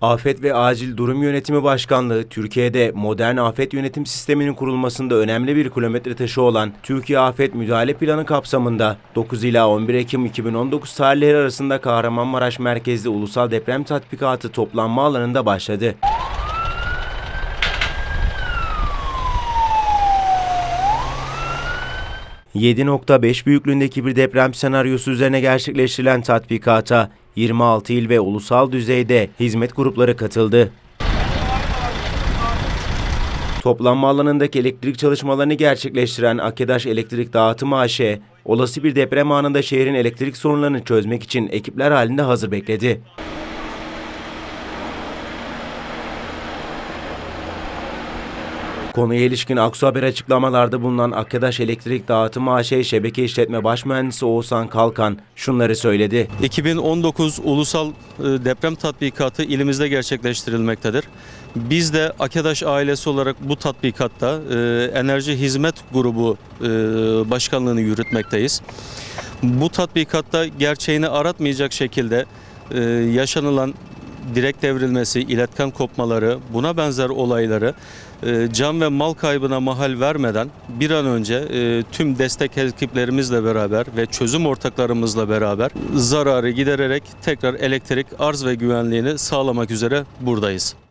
Afet ve Acil Durum Yönetimi Başkanlığı, Türkiye'de modern afet yönetim sisteminin kurulmasında önemli bir kilometre taşı olan Türkiye Afet Müdahale Planı kapsamında 9 ila 11 Ekim 2019 tarihleri arasında Kahramanmaraş merkezli ulusal deprem tatbikatı toplanma alanında başladı. ...7.5 büyüklüğündeki bir deprem senaryosu üzerine gerçekleştirilen tatbikata 26 il ve ulusal düzeyde hizmet grupları katıldı. Toplanma alanındaki elektrik çalışmalarını gerçekleştiren Akedaş Elektrik Dağıtım AŞ, olası bir deprem anında şehrin elektrik sorunlarını çözmek için ekipler halinde hazır bekledi. Konuya ilişkin Aksu Haber açıklamalarda bulunan Akedaş Elektrik Dağıtım AŞ Şebeke İşletme Baş Mühendisi Oğuzhan Kalkan şunları söyledi. 2019 Ulusal Deprem Tatbikatı ilimizde gerçekleştirilmektedir. Biz de Akedaş ailesi olarak bu tatbikatta Enerji Hizmet Grubu başkanlığını yürütmekteyiz. Bu tatbikatta gerçeğini aratmayacak şekilde yaşanılan direk devrilmesi, iletken kopmaları, buna benzer olayları can ve mal kaybına mahal vermeden bir an önce tüm destek ekiplerimizle beraber ve çözüm ortaklarımızla beraber zararı gidererek tekrar elektrik arz ve güvenliğini sağlamak üzere buradayız.